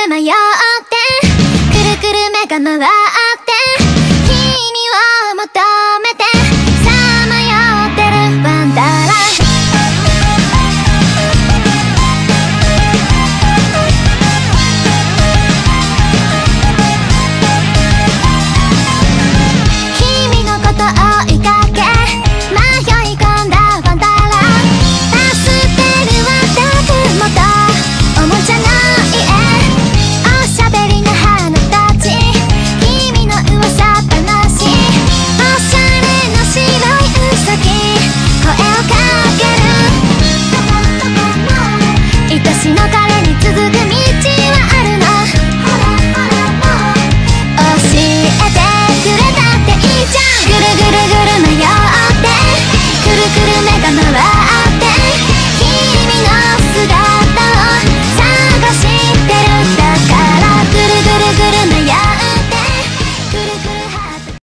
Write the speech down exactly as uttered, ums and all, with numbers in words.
さまよってくるくる目が回って君を求めてさまよってるワンダーラン君のこと追いかけ迷い込んだワンダーランパステルはたくもとおもちゃの家おしゃべりな花たち君の噂話おしゃれな白いウサギ声をかける愛しの